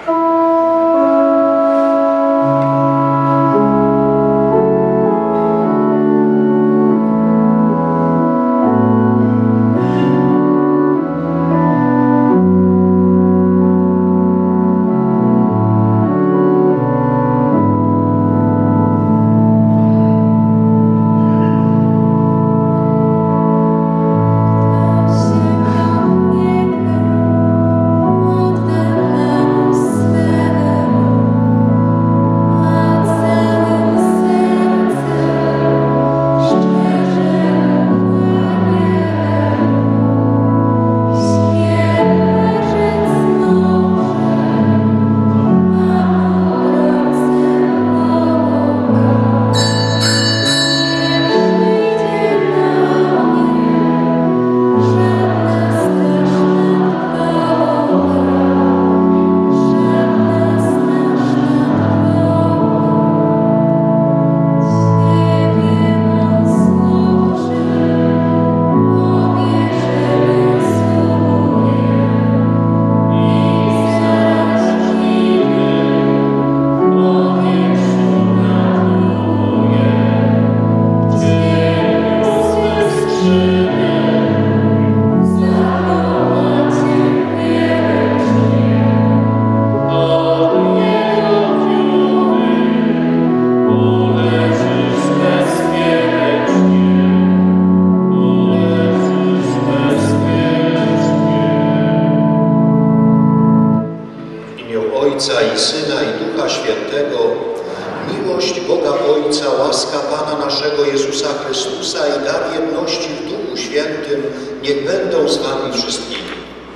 Ojca i Syna i Ducha Świętego, miłość Boga Ojca, łaska Pana naszego Jezusa Chrystusa i dar jedności w Duchu Świętym niech będą z Wami wszystkimi.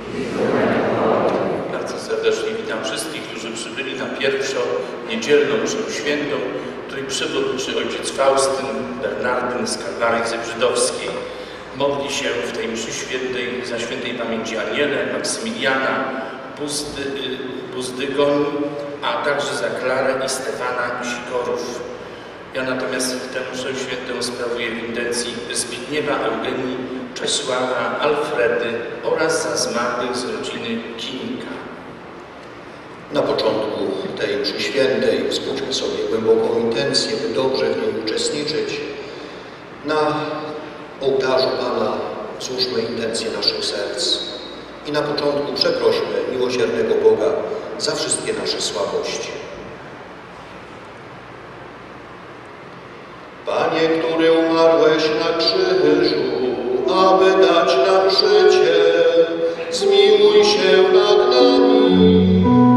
Bardzo serdecznie witam wszystkich, którzy przybyli na pierwszą niedzielną mszę świętą, której przewodniczy ojciec Faustyn Bernardyn z Kalwarii Zebrzydowskiej. Modli się w tej mszy świętej za świętej pamięci Anielę, Maksymiliana, Buzdygon, a także za Klarę i Stefana Sikorów. Ja natomiast tę mszę świętą sprawuję w intencji Zbigniewa, Eugenii, Czesława, Alfredy oraz za zmarłych z rodziny Kinka. Na początku tej mszy świętej wzbudźmy sobie głęboką intencję, by dobrze w niej uczestniczyć. Na ołtarzu Pana złóżmy intencje naszych serc. I na początku przeprośmy miłosiernego Boga za wszystkie nasze słabości. Panie, który umarłeś na krzyżu, aby dać nam życie, zmiłuj się nad nami.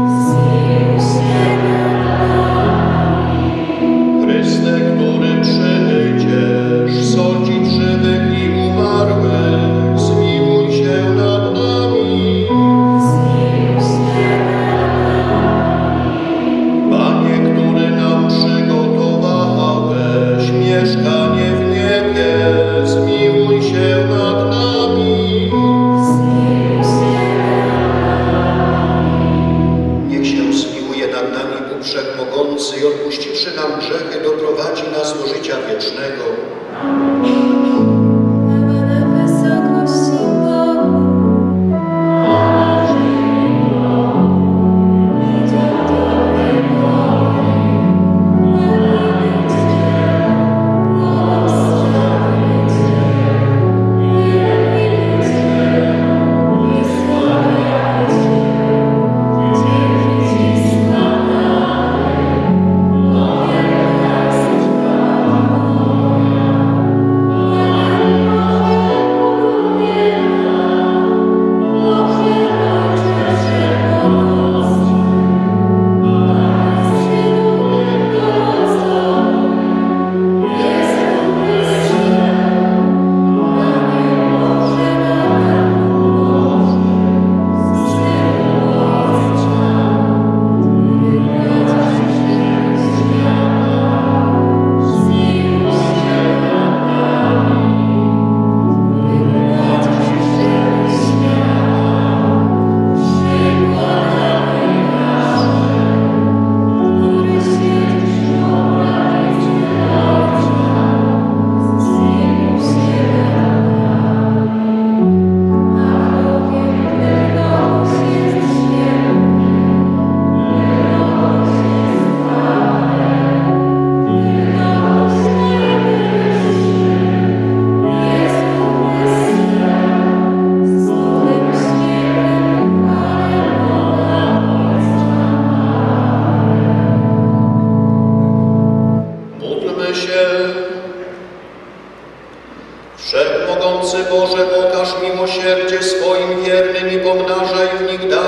Chryste, który przyjdziesz sądzić żywych i umarłych, zmiłuj się nad nami. Panie, który nam przygotowałeś mieszkanie w niebie, zmiłuj się nad nami.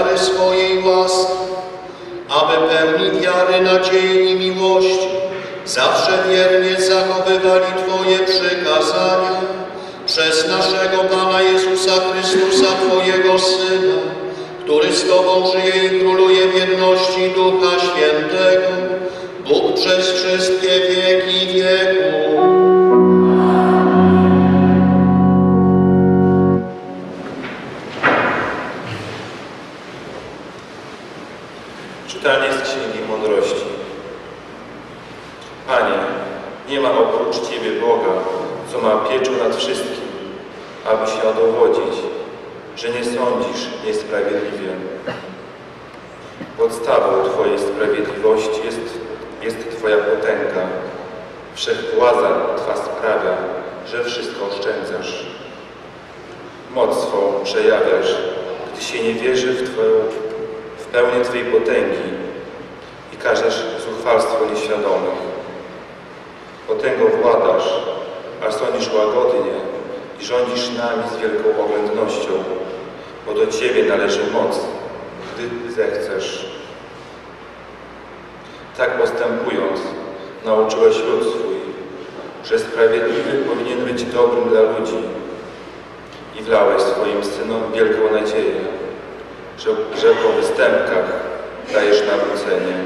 dary swojej łaski, aby pełni wiary, nadziei i miłości zawsze wiernie zachowywali Twoje przykazania przez naszego Pana Jezusa Chrystusa, Twojego Syna, który z Tobą żyje i króluje w jedności Ducha Świętego, Bóg przez wszystkie wieki wieków. Czytanie z Księgi Mądrości. Panie, nie ma oprócz Ciebie Boga, co ma pieczę nad wszystkim, aby się dowodzić, że nie sądzisz niesprawiedliwie. Podstawą Twojej sprawiedliwości jest Twoja potęga. Wszechwładza Twa sprawia, że wszystko oszczędzasz. Moc swą przejawiasz, gdy się nie wierzy w pełnię Twej potęgi i każesz zuchwalstwo nieświadomych. Potęgą władasz, a sądzisz łagodnie i rządzisz nami z wielką oględnością, bo do Ciebie należy moc, gdy zechcesz. Tak postępując, nauczyłeś lud swój, że sprawiedliwy powinien być dobrym dla ludzi i wlałeś swoim synom wielką nadzieję, że po występkach dajesz nawrócenie.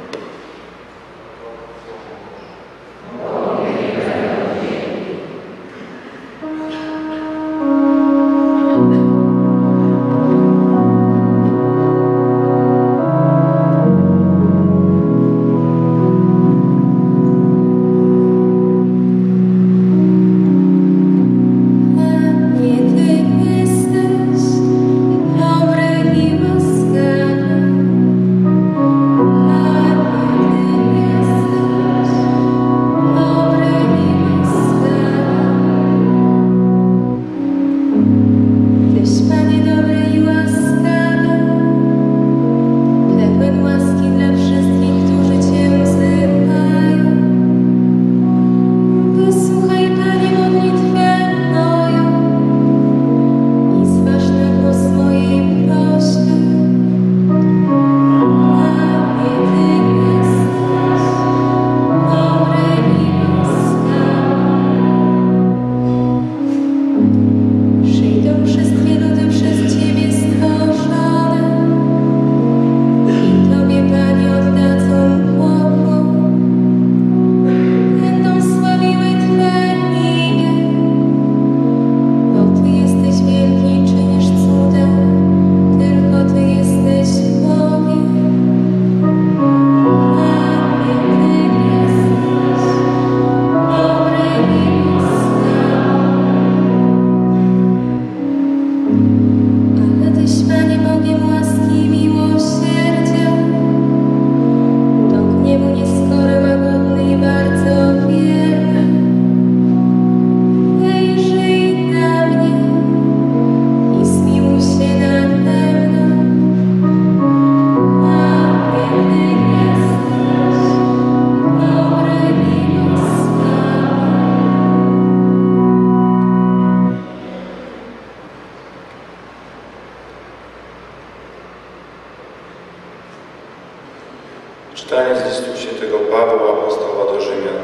Czytanie z listu świętego Pawła apostoła do Rzymian.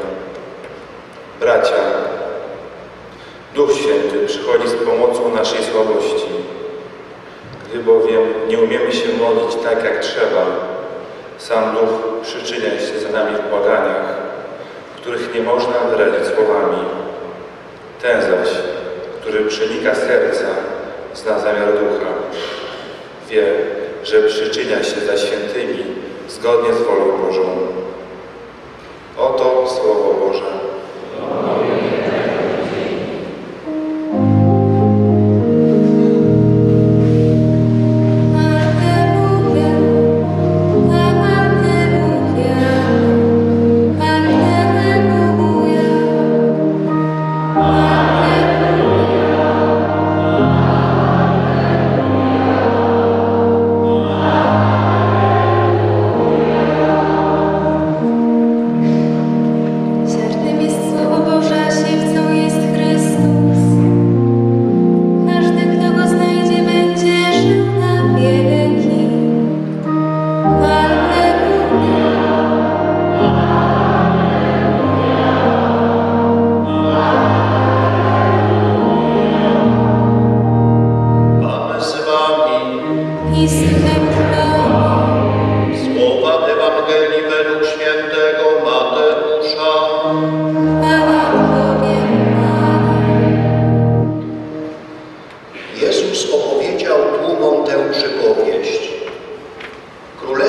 Bracia, Duch Święty przychodzi z pomocą naszej słabości. Gdy bowiem nie umiemy się modlić tak, jak trzeba, sam Duch przyczynia się za nami w błaganiach, których nie można wyrazić słowami. Ten zaś, który przenika serca, zna zamiar Ducha. Wie, że przyczynia się za świętymi zgodnie z wolą Bożą. Oto Słowo Boże.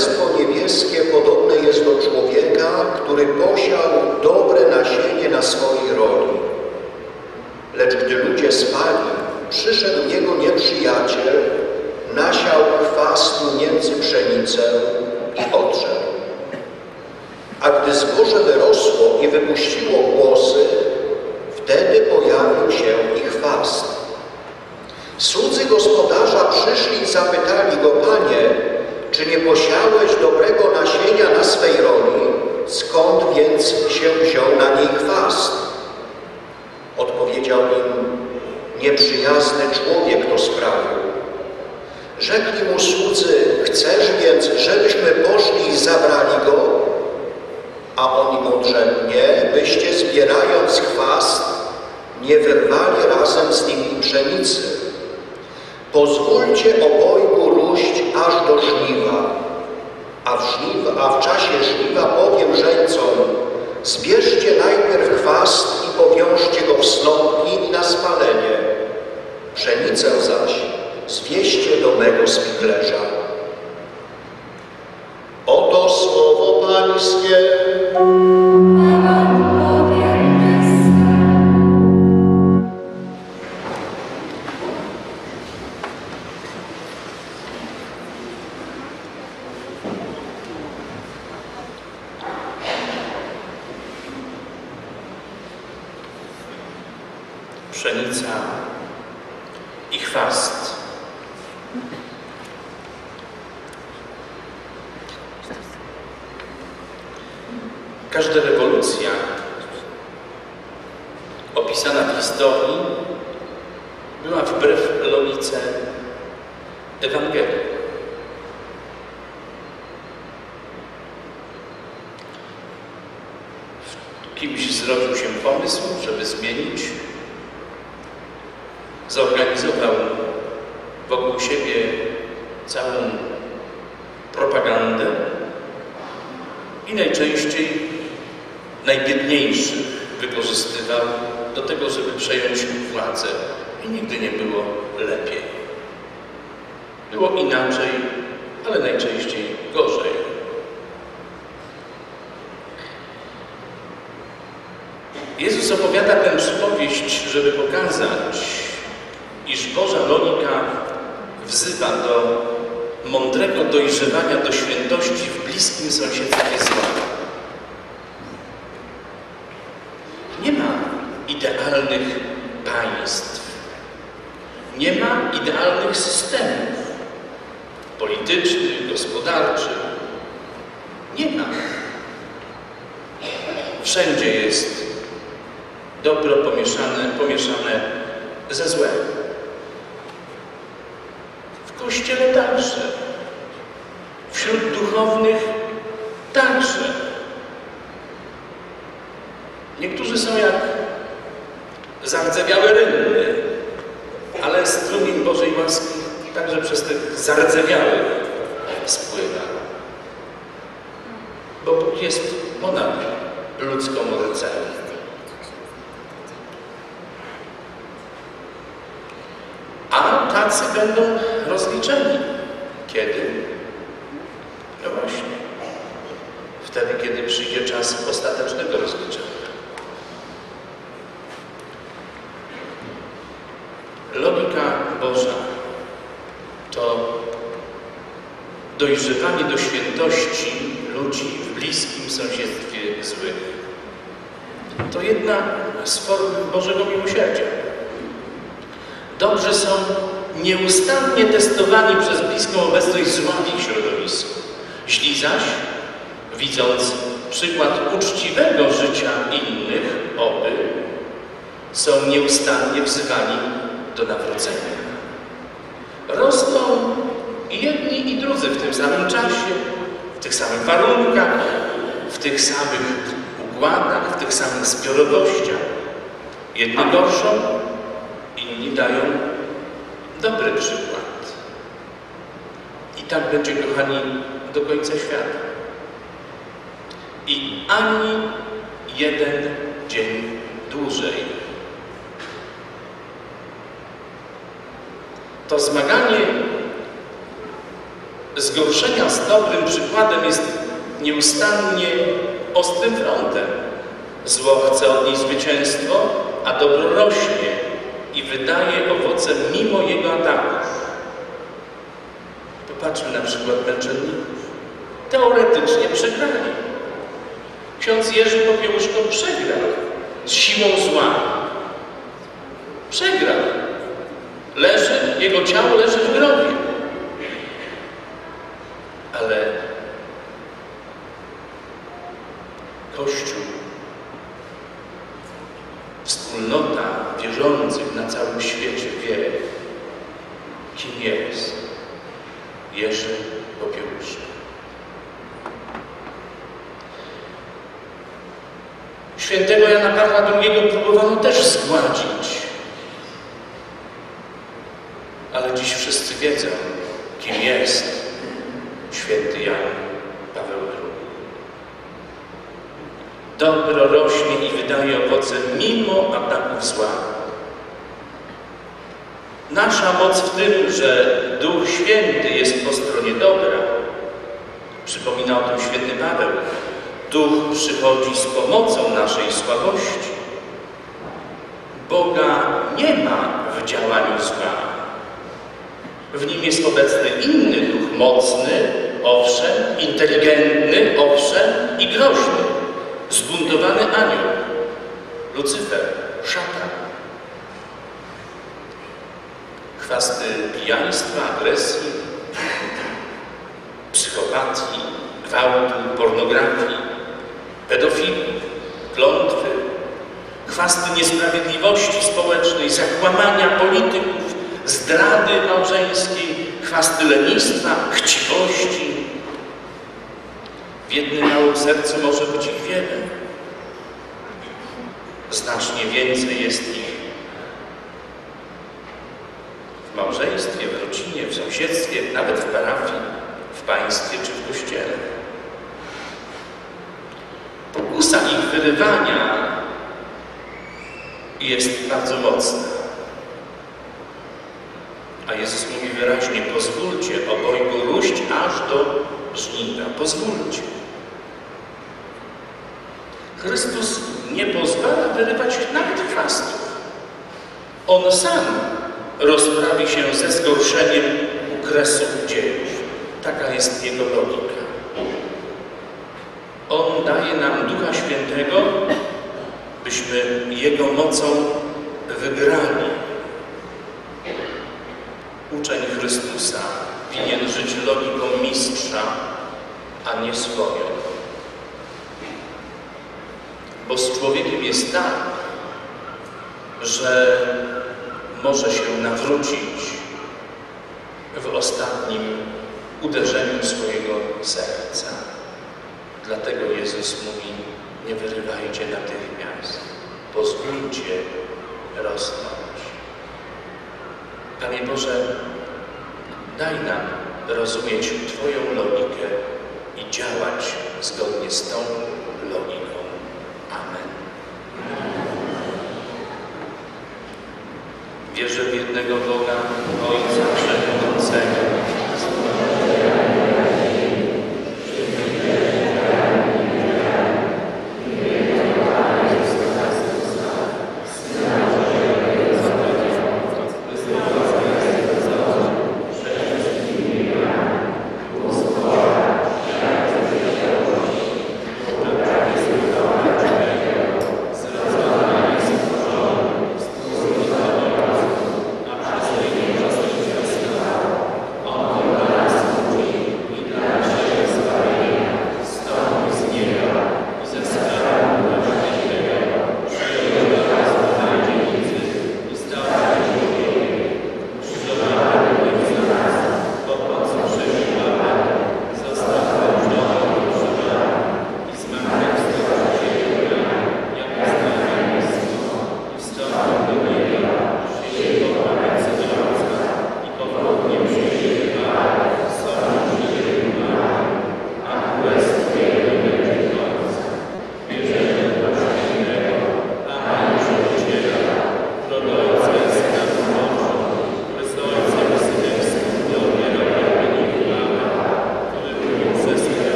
Królestwo Niebieskie podobne jest do człowieka, który posiał dobre nasienie na swojej roli. Lecz gdy ludzie spali, przyszedł jego nieprzyjaciel, nasiał chwast między pszenicę i odszedł. A gdy zboże wyrosło i wypuściło głosy, wtedy pojawił się i chwast. Słudzy gospodarza przyszli i zapytali go: Panie, czy nie posiałeś dobrego nasienia na swej roli? Skąd więc się wziął na niej chwast? Odpowiedział im: nieprzyjazny człowiek to sprawił. Rzekli mu słudzy: chcesz więc, żebyśmy poszli i zabrali go? A on im odrzekł: nie, byście zbierając chwast nie wyrwali razem z nim i pszenicy. Pozwólcie obojgu róść aż do żniwa, a w czasie żniwa powiem żeńcom: zbierzcie najpierw chwast i powiążcie go w snopki i na spalenie. Pszenicę zaś zwieście do mego spichlerza. Oto słowo Pańskie. Pszenica i chwast. Każda rewolucja opisana w historii była wbrew logice Ewangelii. W kimś zrodził się pomysł, żeby zmienić, zorganizował wokół siebie całą propagandę i najczęściej najbiedniejszych wykorzystywał do tego, żeby przejąć władzę. I nigdy nie było lepiej. Było inaczej, ale najczęściej gorzej. Jezus opowiada tę przypowieść, żeby pokazać, iż Boża logika wzywa do mądrego dojrzewania do świętości w bliskim sąsiedztwie zła. Nie ma idealnych państw, nie ma idealnych systemów politycznych, gospodarczych. Nie ma. Wszędzie jest dobro pomieszane ze złem. W Kościele także. Wśród duchownych także. Niektórzy są jak zardzewiałe rynny, ale strumień Bożej łaski także przez tych zardzewiałych spływa. Bo Bóg jest ponad ludzką rdzeniem. A tacy będą rozliczeni. Kiedy? No właśnie. Wtedy, kiedy przyjdzie czas ostatecznego rozliczenia. Logika Boża to dojrzewanie do świętości ludzi w bliskim sąsiedztwie złych. To jedna z form Bożego miłosierdzia. Dobrzy są nieustannie testowani przez bliską obecność zła w ich środowisku. Źli zaś, widząc przykład uczciwego życia innych, są nieustannie wzywani do nawrócenia. Rosną i jedni, i drudzy w tym samym czasie, w tych samych warunkach, w tych samych układach, w tych samych zbiorowościach. Jedni gorszą, inni dają dobry przykład. I tak będzie, kochani, do końca świata. I ani jeden dzień dłużej. To zmaganie zgorszenia z dobrym przykładem jest nieustannie ostrym frontem. Zło chce odnieść zwycięstwo, a dobro rośnie i wydaje owoce mimo jego ataków. Popatrzmy na przykład męczenników. Teoretycznie przegrali. Ksiądz Jerzy Popiełuszko przegrał z siłą zła. Przegrał. Jego ciało leży w grobie. Ale Kościół, wspólnota wierzących na całym świecie wie, kim jest Jerzy Popiełuszko. Świętego Jana Pawła II próbowano też zgładzić. Ale dziś wszyscy wiedzą, kim jest święty Jan Paweł II. Dobro rośnie i wydaje owoce mimo ataków zła. Nasza moc w tym, że Duch Święty jest po stronie dobra. Przypomina o tym święty Paweł. Duch przychodzi z pomocą naszej słabości. Boga nie ma w działaniu zła. W nim jest obecny inny duch, mocny, owszem, inteligentny, owszem, i groźny. Zbuntowany anioł, Lucyfer, szatan. Chwasty pijaństwa, agresji, psychopatii, gwałtu, pornografii, pedofilii, klątwy, chwasty niesprawiedliwości społecznej, zakłamania polityków, zdrady małżeńskiej, chwasty lenistwa, chciwości. W jednym małym sercu może być ich wiele. Znacznie więcej jest ich w małżeństwie, w rodzinie, w sąsiedztwie, nawet w parafii, w państwie czy w kościele. Pokusa ich wyrywania jest bardzo mocna. A Jezus mówi wyraźnie: pozwólcie obojgu róść aż do żniwa. Pozwólcie. Chrystus nie pozwala wyrywać nawet chwastów. On sam rozprawi się ze zgorszeniem u kresu dziejów. Taka jest Jego logika. On daje nam Ducha Świętego, byśmy Jego mocą wygrali. Uczeń Chrystusa winien żyć logiką mistrza, a nie swoją. Bo z człowiekiem jest tak, że może się nawrócić w ostatnim uderzeniu swojego serca. Dlatego Jezus mówi: nie wyrywajcie natychmiast, pozwólcie rosnąć. Panie Boże, daj nam rozumieć Twoją logikę i działać zgodnie z tą logiką. Amen. Wierzę w jednego Boga, Ojca Wszechmogącego,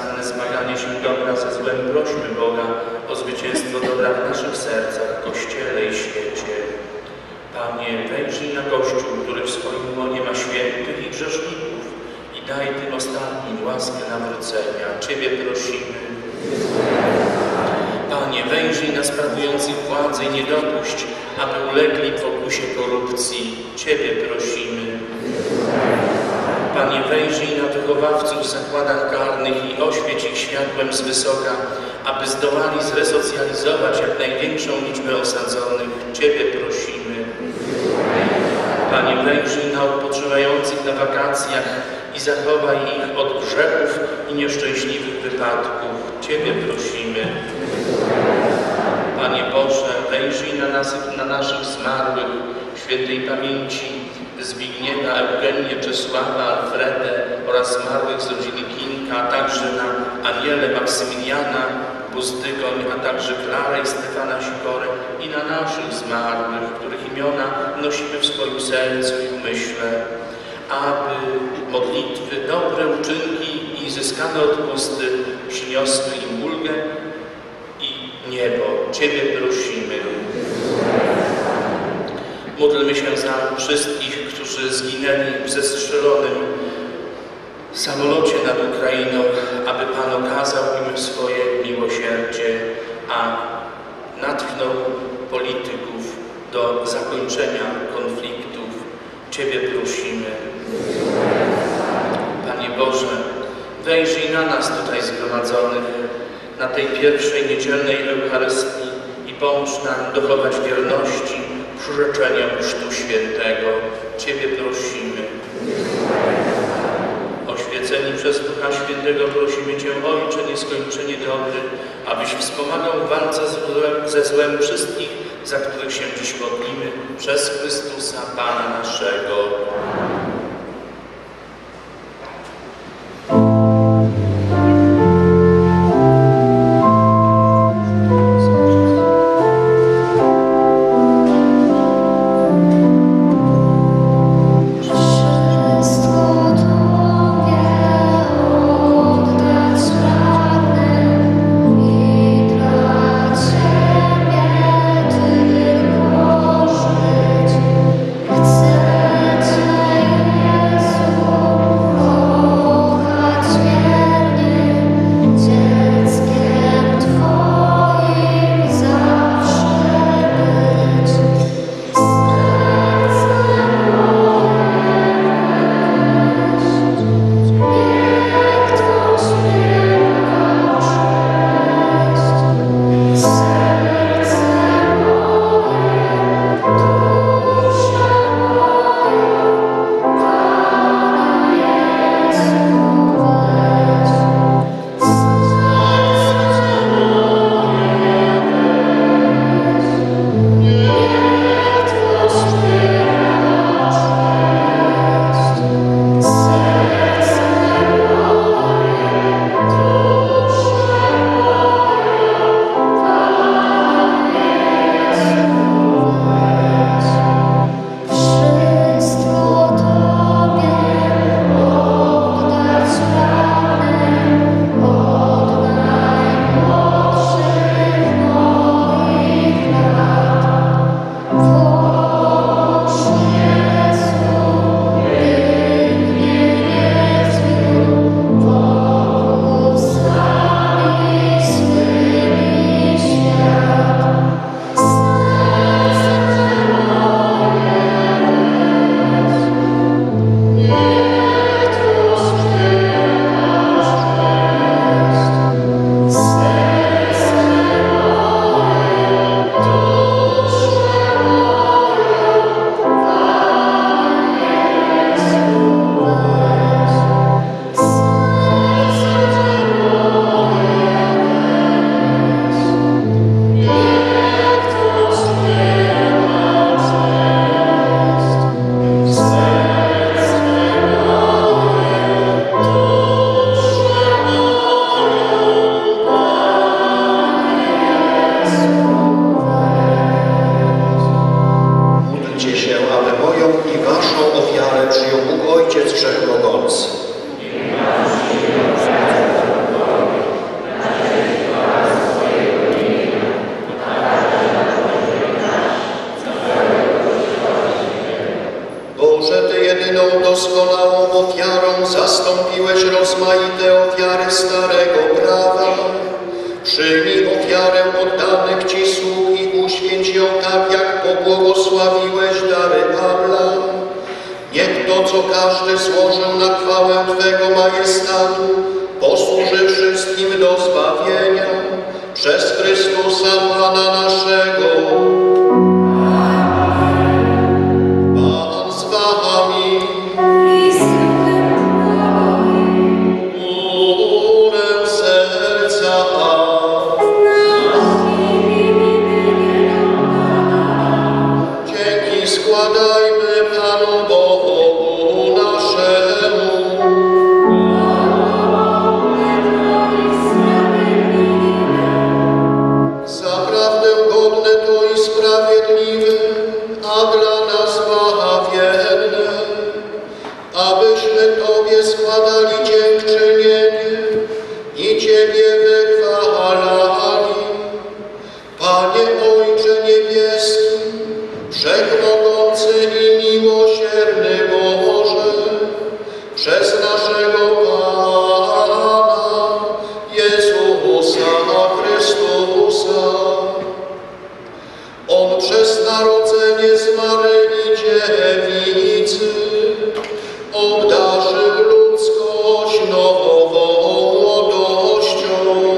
Nieustanne zmaganie się dobra ze złem, prośmy Boga o zwycięstwo dobra w naszych sercach, Kościele i świecie. Panie, wejrzyj na Kościół, który w swoim łonie ma świętych i grzeszników i daj tym ostatnim łaskę nawrócenia. Ciebie prosimy. Panie, wejrzyj na sprawujących władzę i nie dopuść, aby ulegli pokusie korupcji. Ciebie prosimy. Panie, wejrzyj na wychowawców w zakładach karnych i oświeć ich światłem z wysoka, aby zdołali zresocjalizować jak największą liczbę osadzonych. Ciebie prosimy. Panie, wejrzyj na odpoczywających na wakacjach i zachowaj ich od grzechów i nieszczęśliwych wypadków. Ciebie prosimy. Panie Boże, wejrzyj na naszych zmarłych, świętej pamięci Zbigniewa, Eugenię, Czesława, Alfredę oraz zmarłych z rodziny Kinka, a także na Anielę, Maksymiliana, Buzdygoń, a także Klarę i Stefana Sikorę i na naszych zmarłych, których imiona nosimy w swoim sercu i umyśle, aby modlitwy, dobre uczynki i zyskane odpusty przyniosły im ulgę i niebo. Ciebie prosimy. Módlmy się za wszystkich, którzy zginęli w zestrzelonym samolocie nad Ukrainą, aby Pan okazał im swoje miłosierdzie, a natchnął polityków do zakończenia konfliktów. Ciebie prosimy. Panie Boże, wejrzyj na nas tutaj zgromadzonych, na tej pierwszej niedzielnej Eucharystii i pomóż nam dochować wierności przyrzeczeniom Chrztu Świętego. Ciebie prosimy. Oświeceni przez Ducha Świętego prosimy Cię, Ojcze nieskończenie dobry, abyś wspomagał w walce ze złem wszystkich, za których się dziś modlimy, przez Chrystusa Pana naszego. Chcę doskonałą ofiarą zastąpiłeś rozmaite ofiary starego prawa. Przyjmij ofiarę oddanych Ci sług i uświęć ją tak, jak pobłogosławiłeś dary Abla. Niech to, co każdy złożył na chwałę Twego majestatu, posłuży wszystkim do zbawienia przez Chrystusa Pana naszego. Pan z Wami. Górę serca. Dzięki składajmy Panu Bogu naszemu. Zaprawdę godne to i sprawiedliwe, a dla nas bawienne, abyśmy Tobie składali dziękczynienie i Ciebie wychwalali. Panie Ojcze Niebieski, Wszechmogący i miłosierny Boże, przez naszego Pana Jezusa Chrystusa. On przez narodzenie z Maryi Dziewicy obdarzył ludzkość nową młodością.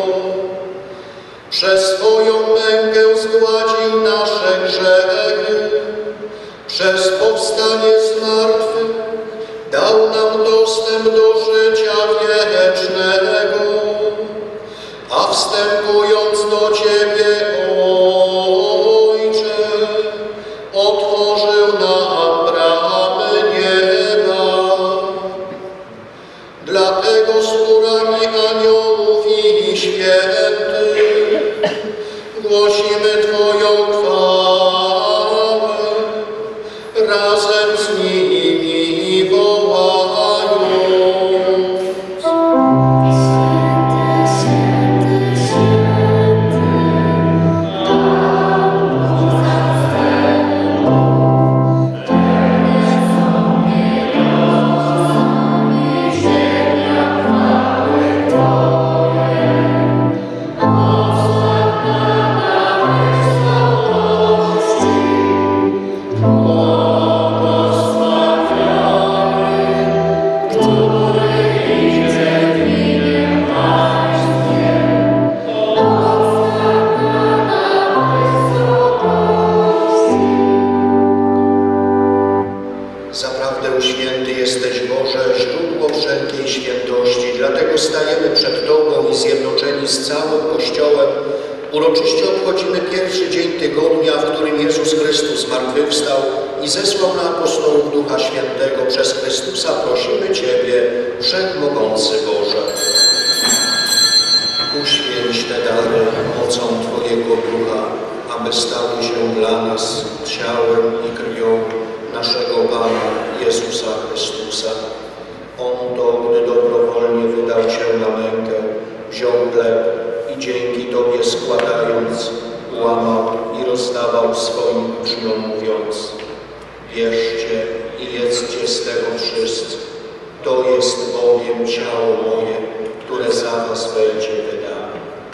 Przez swoją mękę zgładził nasze grzechy, przez powstanie z martwych dał nam dostęp do życia wiecznego, a wstępując do Ciebie, Ojcze, otworzył nam bramy nieba. Dlatego z chórami aniołów i świętych głosimy Twoją chwałę, razem z nimi wołając. Zaprawdę święty jesteś, Boże, źródło wszelkiej świętości. Dlatego stajemy przed Tobą i zjednoczeni z całym Kościołem uroczyście obchodzimy pierwszy dzień tygodnia, w którym Jezus Chrystus zmartwychwstał i zesłał na apostołów Ducha Świętego. Przez Chrystusa prosimy Ciebie, Wszechmogący Boże. Uświęć te dary mocą Twojego Ducha, aby stały się dla nas ciałem i krwią naszego Pana Jezusa Chrystusa. On to, gdy dobrowolnie wydał się na mękę, wziął chleb i dzięki Tobie składając, łamał i rozdawał swoim uczniom, mówiąc: bierzcie i jedzcie z tego wszyscy. To jest bowiem ciało moje, które za was będzie wydane.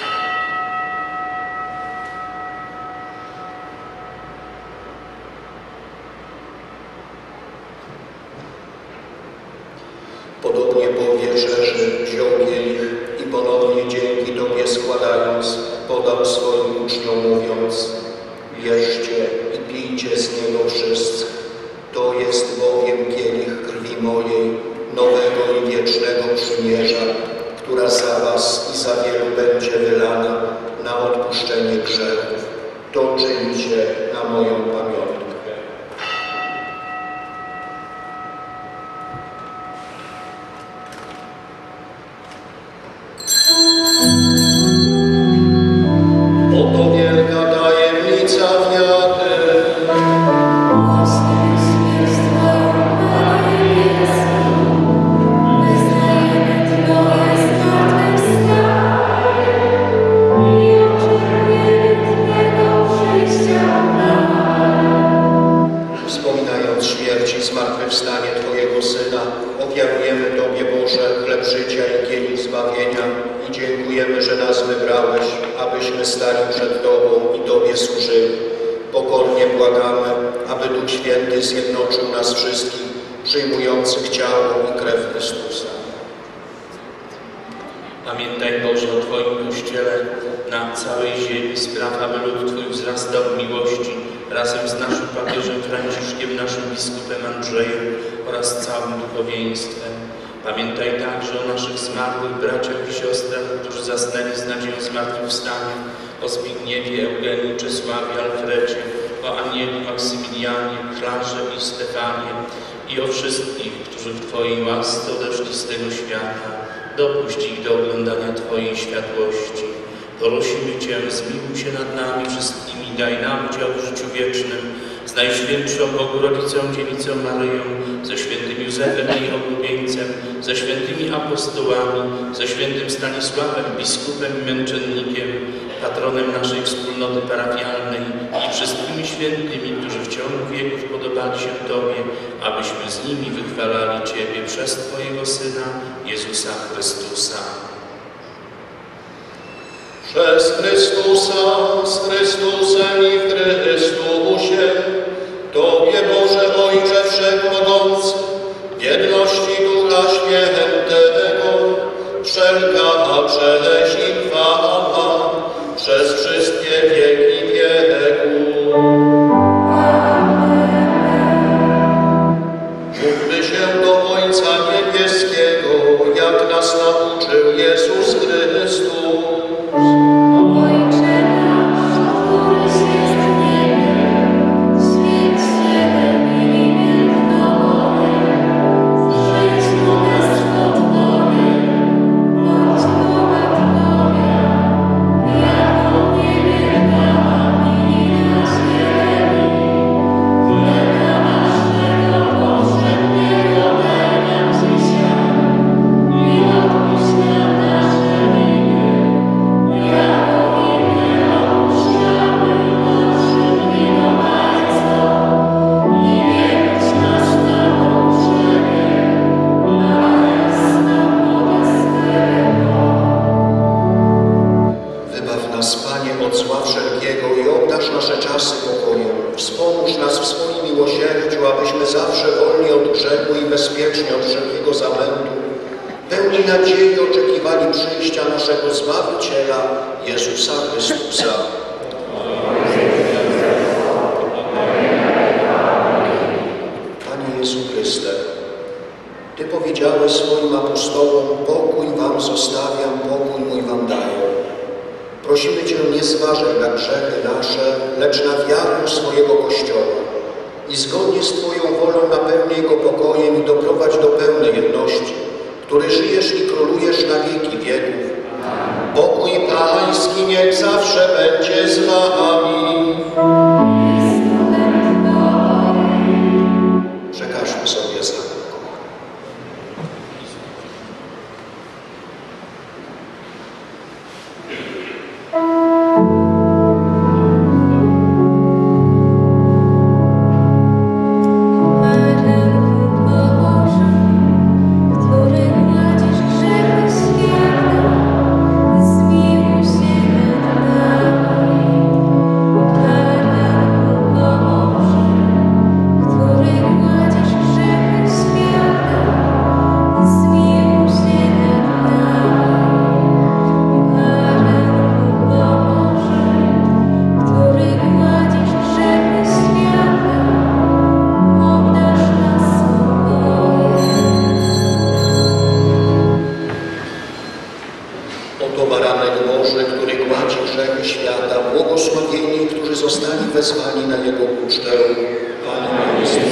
Podobnie po wieczerzy wziął kielich i ponownie dzięki Tobie składając, podał swoim uczniom, mówiąc: bierzcie i pijcie z niego wszyscy. To jest bowiem kielich krwi mojej, nowego i wiecznego przymierza, która za was i za wielu będzie wylana na odpuszczenie grzechów. To czyńcie na moją pamiątkę. Oto wielka tajemnica wiary. Przyjścia chleb życia i kielich zbawienia i dziękujemy, że nas wybrałeś, abyśmy stali przed Tobą i Tobie służyli. Pokornie błagamy, aby Duch Święty zjednoczył nas wszystkich, przyjmujących ciało i krew Chrystusa. Pamiętaj, Boże, o Twoim Kościele na całej ziemi. Spraw, aby lud Twój wzrastał w miłości razem z naszym papieżem Franciszkiem, naszym biskupem Andrzejem oraz całym duchowieństwem. Pamiętaj także o naszych zmarłych braciach i siostrach, którzy zasnęli z nadzieją zmartwychwstania, o Zbigniewie, Eugenii, Czesławie, Alfredzie, o Anieli, Maksymilianie, Klarze i Stefanie i o wszystkich, którzy w Twojej łasce odeszli z tego świata. Dopuść ich do oglądania Twojej światłości. Prosimy Cię, zmiłuj się nad nami wszystkimi, daj nam udział w życiu wiecznym z Najświętszą Bogu Rodzicą, Dziewicą Maryją, ze świętym Józefem jej oblubieńcem, ze świętymi apostołami, ze świętym Stanisławem, biskupem i męczennikiem, patronem naszej wspólnoty parafialnej i wszystkimi świętymi, którzy w ciągu wieków podobali się Tobie, abyśmy z nimi wychwalali Ciebie przez Twojego Syna, Jezusa Chrystusa. Przez Chrystusa, z Chrystusem i w Chrystusie, Tobie, Boże Ojcze Wszechmogący, w jedności Ducha Świętego, wszelka cześć i chwała przez wszystkie wieki wieków. Módlmy się do Ojca Niebieskiego, jak nas nauczył Jezus Chrystus. Ojcze nasz, któryś jest w niebie, święć się imię Twoje, przyjdź królestwo Twoje, bądź wola Twoja, jako w niebie tak i na ziemi. Chleba naszego powszedniego daj nam dzisiaj i odpuść nam nasze winy, jako i my odpuszczamy naszym winowajcom. I nie wódź nas na pokuszenie, ale zbaw od złego. Wybaw nas, Panie, od zła wszelkiego i obdarz nasze czasy pokojem. Wspomóż nas w swoim miłosierdziu, abyśmy zawsze wolni od grzechu i bezpieczni od wszelkiego zamętu, pełni nadziei oczekiwali przyjścia naszego Zbawiciela, Jezusa Chrystusa. Panie Jezu Chryste, Ty powiedziałeś swoim apostołom: pokój wam zostawiam, pokój mój wam daję. Prosimy Cię, nie zważaj na grzechy nasze, lecz na wiarę swojego Kościoła i zgodnie z Twoją wolą napełnij go pokojem i doprowadź do pełnej jedności, który żyjesz i królujesz na wieki wieków. Pokój Pański niech zawsze będzie z Wami. Przekażmy sobie znak. Błogosławieni, którzy zostali wezwani na Jego ucztę. Panie jest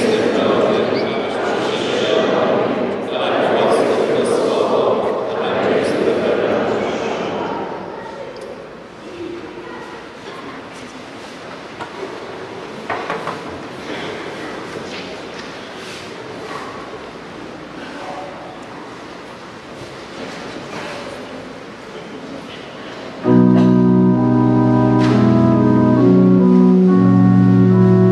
Amen.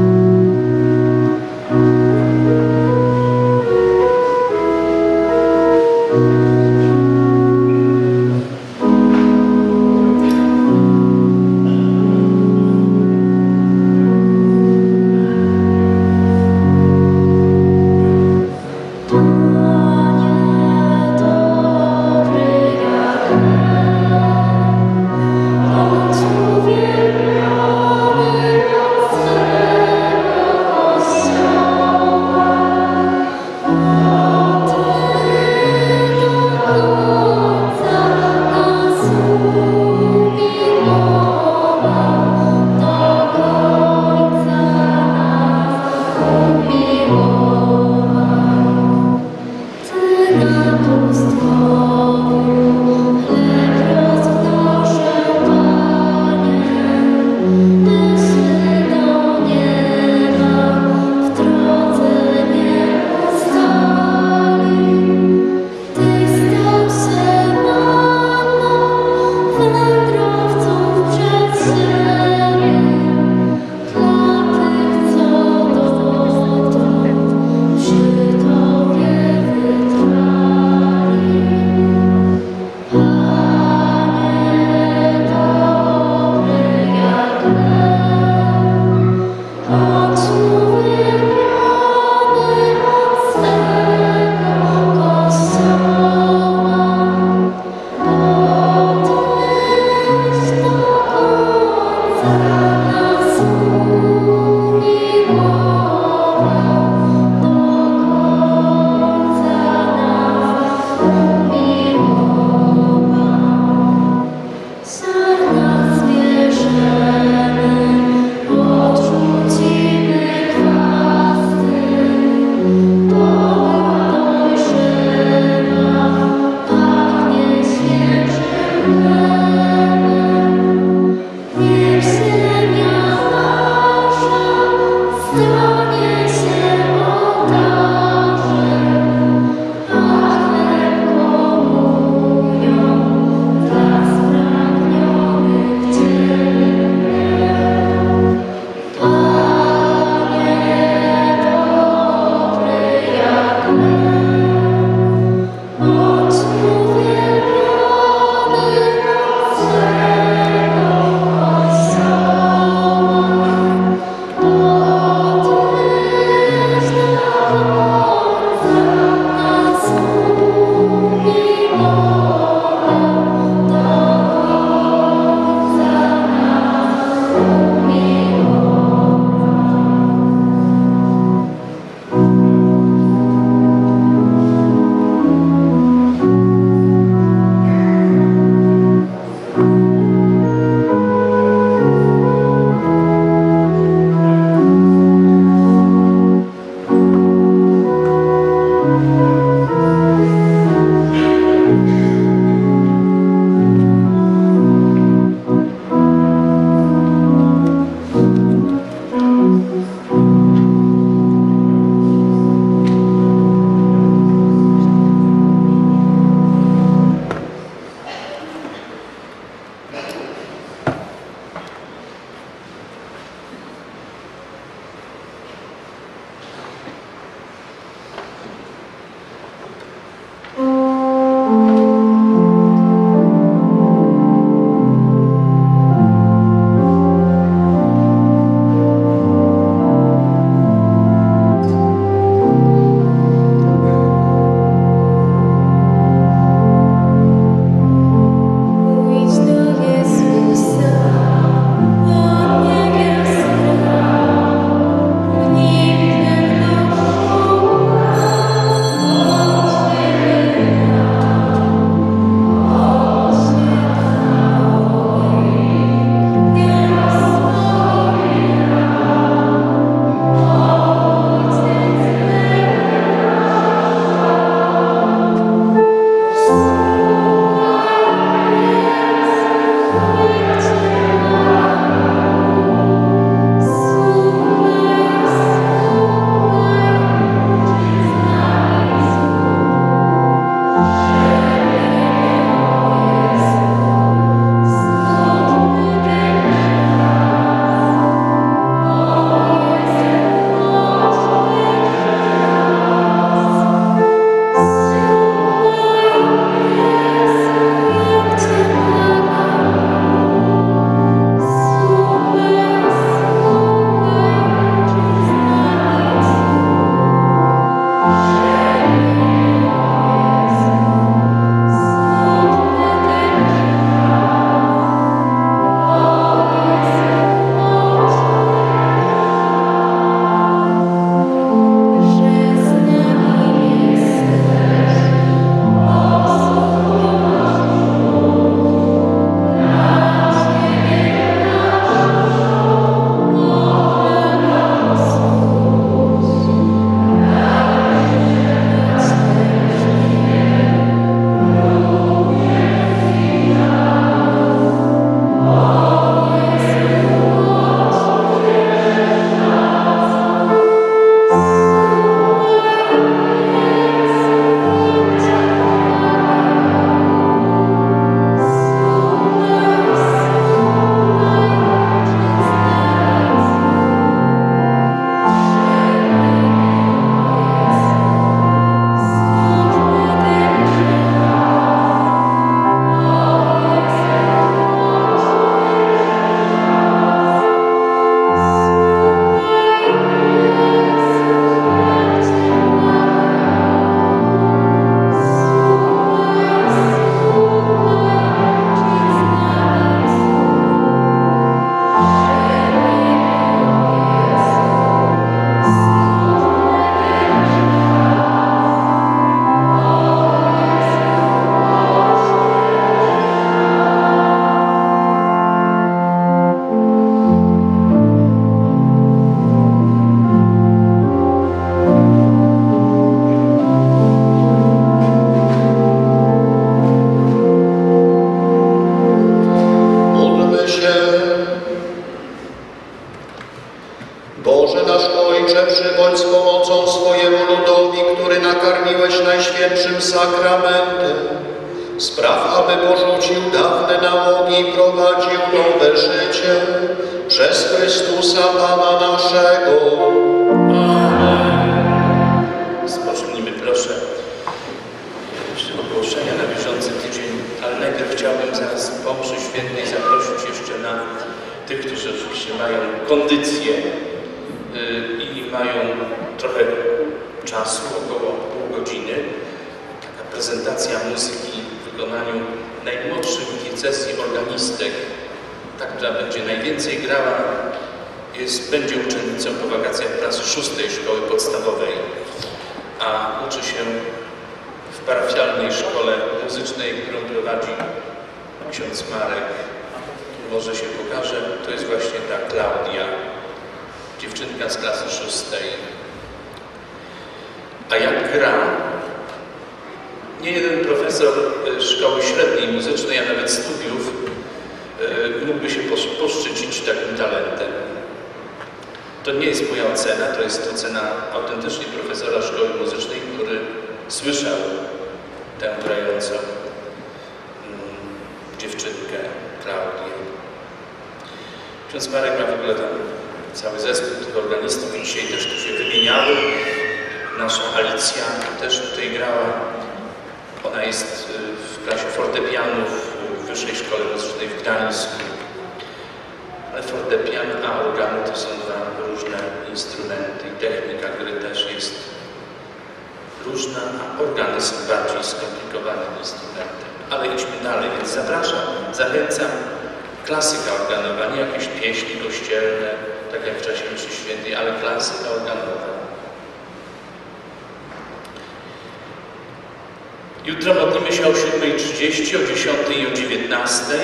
Najświętszym sakramentem. Spraw, aby porzucił dawne nałogi i prowadził nowe życie przez Chrystusa Pana naszego. Amen. Spocznijmy proszę ogłoszenia na bieżący tydzień, ale najpierw chciałbym zaraz po mszy świętej zaprosić jeszcze na tych, którzy oczywiście mają kondycję i mają trochę czasu, około pół godziny. Taka prezentacja muzyki w wykonaniu najmłodszych w diecezji organistek, ta, która będzie najwięcej grała, będzie uczennicą po wakacjach klasy 6 szkoły podstawowej, a uczy się w parafialnej szkole muzycznej, którą prowadzi ksiądz Marek. Może się pokaże, to jest właśnie ta Klaudia, dziewczynka z klasy 6. A jak gra, nie jeden profesor szkoły średniej muzycznej, a nawet studiów mógłby się poszczycić takim talentem. To nie jest moja ocena, to jest ocena autentycznie profesora szkoły muzycznej, który słyszał tę grającą dziewczynkę, Klaudię. Ksiądz Marek ma w ogóle tam cały zespół tych organistów, dzisiaj też tu się wymieniały. Nasza Alicja też tutaj grała. Ona jest w klasie fortepianu w Wyższej Szkole Muzycznej w Gdańsku. Ale fortepian a organy to są dwa różne instrumenty i technika gry też jest różna, a organy są bardziej skomplikowanym instrumentem. Ale idźmy dalej, więc zapraszam, zachęcam. Klasyka organowa, nie jakieś pieśni kościelne, tak jak w czasie mszy świętej, ale klasyka organowa. Jutro modlimy się o 7:30, o 10:00 i o 19:00.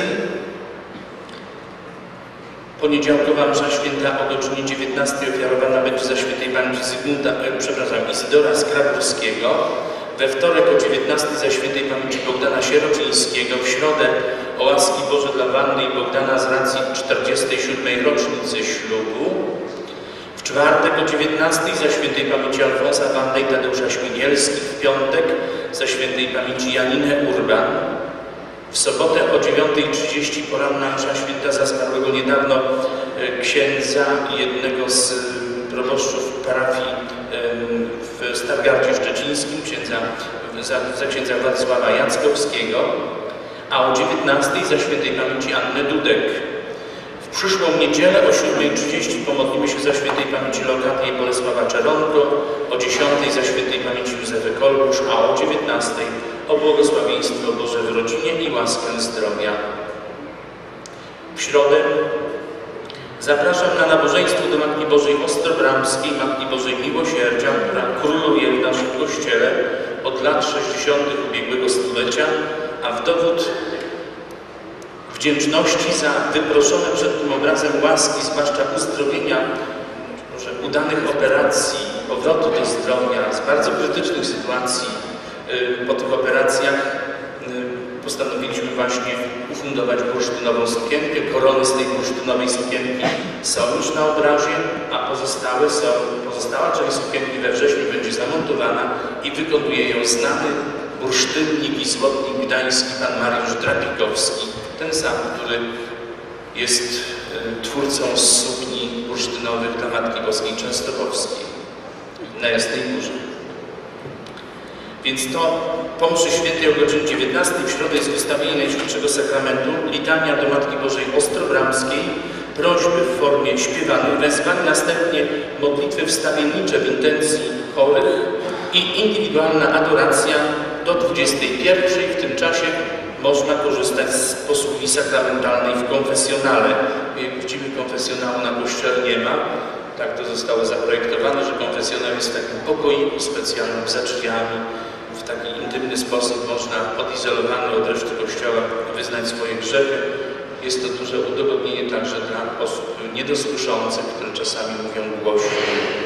Poniedziałkowa msza święta o godzinie 19:00 ofiarowana będzie za świętej pamięci Izydora Skraburskiego. We wtorek o 19:00 za świętej pamięci Bogdana Sieroczyńskiego. W środę o łaski Boże dla Wanny i Bogdana z racji 47. rocznicy ślubu. W czwartek o 19:00 za świętej pamięci Alfonsa, Wandę i Tadeusza Śmigierskich. W piątek za świętej pamięci Janinę Urban. W sobotę o 9:30 poranna msza święta za zmarłego niedawno księdza, jednego z proboszczów parafii w Stargardzie Szczecińskim, za księdza Władysława Jackowskiego, a o 19:00 za świętej pamięci Anny Dudek. W przyszłą niedzielę o 7:30 pomodlimy się za świętej pamięci Lokaty i Bolesława Czeronko, o 10:00 za świętej pamięci Józefy Kolbusz, a o 19:00 o błogosławieństwo Boże w rodzinie i łaskę zdrowia. W środę zapraszam na nabożeństwo do Matki Bożej Ostrobramskiej, Matki Bożej Miłosierdzia, która króluje w naszym Kościele od lat 60. ubiegłego stulecia, a w dowód wdzięczności za wyproszone przed tym obrazem łaski, zwłaszcza uzdrowienia, może udanych operacji, powrotu do zdrowia, z bardzo krytycznych sytuacji po tych operacjach, postanowiliśmy właśnie ufundować bursztynową sukienkę. Korony z tej bursztynowej sukienki są już na obrazie, a pozostała część sukienki we wrześniu będzie zamontowana i wykonuje ją znany bursztynnik i złotnik gdański pan Mariusz Drapikowski. Ten sam, który jest twórcą sukni bursztynowych dla Matki Boskiej Częstochowskiej na Jasnej Górze. Więc to po mszy świętej o godzinie 19:00 w środę jest wystawienie Najświętszego Sakramentu, litania do Matki Bożej Ostrobramskiej, prośby w formie śpiewanej, wezwań, następnie modlitwy wstawiennicze w intencji chorych i indywidualna adoracja do 21:00. W tym czasie można korzystać z posługi sakramentalnej w konfesjonale. Jak widzimy, konfesjonału na kościele nie ma. Tak to zostało zaprojektowane, że konfesjonał jest w takim pokoiku specjalnym za drzwiami. W taki intymny sposób można odizolowany od reszty Kościoła wyznać swoje grzechy. Jest to duże udogodnienie także dla osób niedosłyszących, które czasami mówią głośno.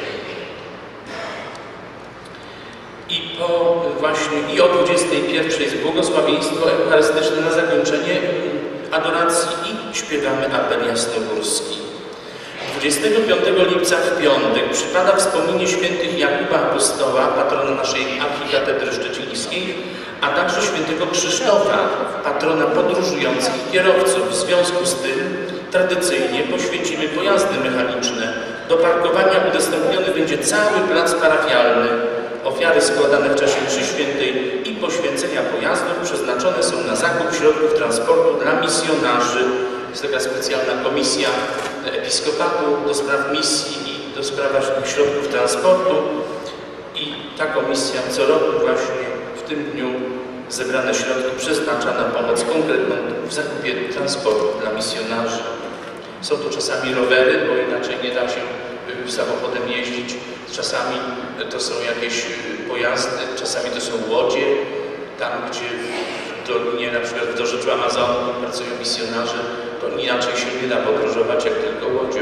I o 21:00 jest błogosławieństwo eucharystyczne na zakończenie adoracji i śpiewamy apel jasnogórski. 25 lipca w piątek przypada wspomnienie świętych Jakuba Apostoła, patrona naszej archikatedry szczecińskiej, a także świętego Krzysztofa, patrona podróżujących kierowców. W związku z tym tradycyjnie poświęcimy pojazdy mechaniczne. Do parkowania udostępniony będzie cały plac parafialny. Ofiary składane w czasie mszy świętej i poświęcenia pojazdów przeznaczone są na zakup środków transportu dla misjonarzy. Jest taka specjalna komisja episkopatu do spraw misji i do spraw środków transportu i ta komisja co roku właśnie w tym dniu zebrane środki przeznacza na pomoc konkretną w zakupie transportu dla misjonarzy. Są to czasami rowery, bo inaczej nie da się samochodem jeździć. Czasami to są jakieś pojazdy, czasami to są łodzie. Tam, gdzie w dolinie, na przykład w dorzeczu Amazonii pracują misjonarze, to inaczej się nie da podróżować jak tylko łodzią.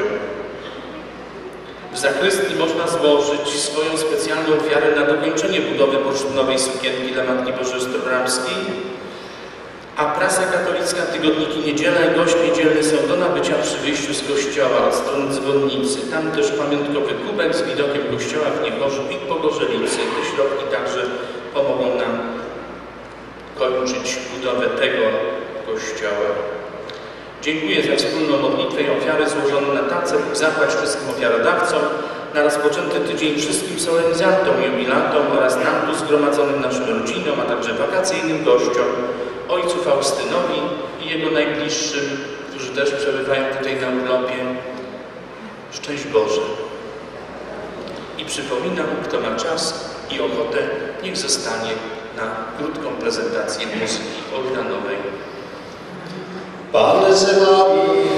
W zakrystii można złożyć swoją specjalną ofiarę na dokończenie budowy bursztynowej sukienki dla Matki Bożej Ostrobramskiej, a prasa katolicka, tygodniki Niedziela i Gość Niedzielny są do nabycia przy wyjściu z kościoła od strony dzwonnicy. Tam też pamiątkowy kubek z widokiem kościoła w Niechorzu i Pogorzelicy. Te środki także pomogą nam kończyć budowę tego kościoła. Dziękuję za wspólną modlitwę i ofiary złożone na tacę lub zapłać wszystkim ofiarodawcom. na rozpoczęty tydzień wszystkim solenizantom, jubilatom oraz nam tu zgromadzonym naszym rodzinom, a także wakacyjnym gościom, ojcu Faustynowi i jego najbliższym, którzy też przebywają tutaj na urlopie. Szczęść Boże. I przypominam, kto ma czas i ochotę, niech zostanie na krótką prezentację muzyki organowej. Pan z wami.